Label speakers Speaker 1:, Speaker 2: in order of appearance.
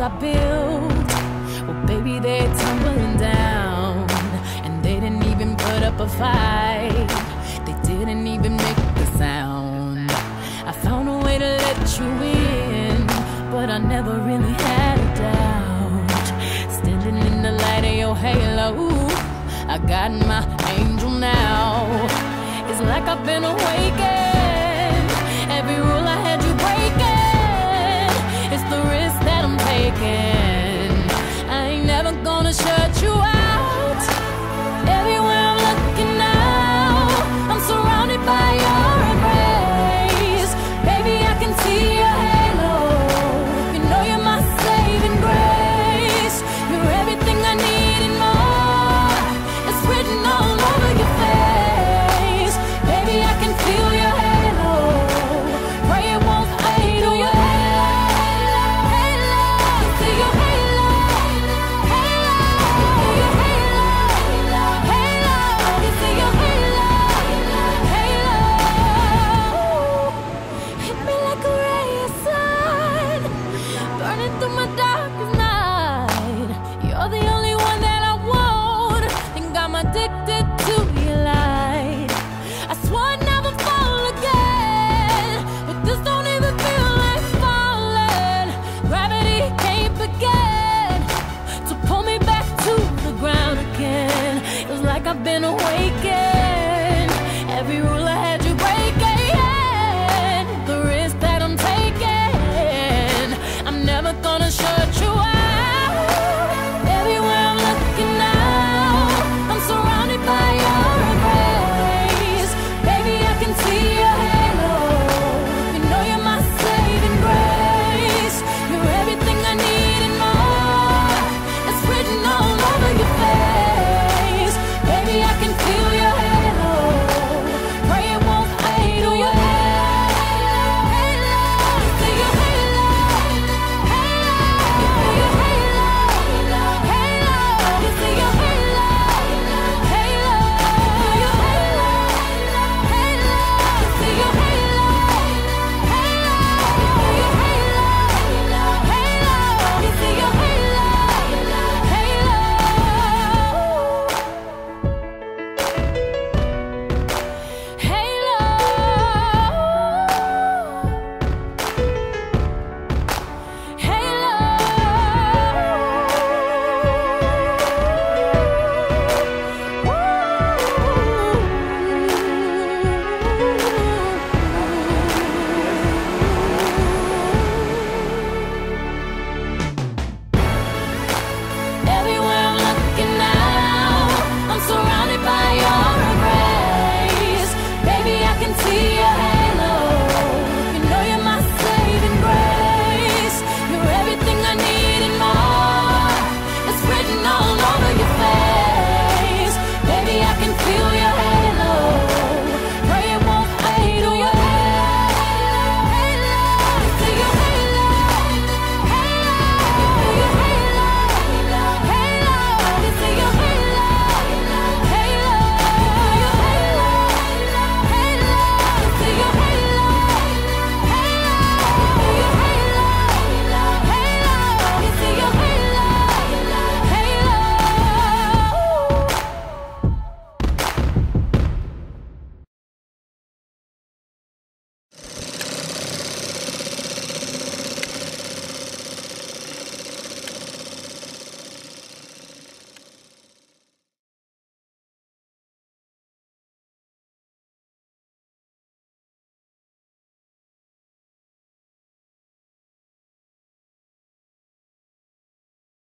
Speaker 1: I built, well, baby, they're tumbling down. And they didn't even put up a fight. They didn't even make a sound. I found a way to let you in, but I never really had a doubt. Standing in the light of your halo, I got my angel now. It's like I've been awakened. Every rule I had you breaking. It's the risk that I'm taking. I ain't never gonna shut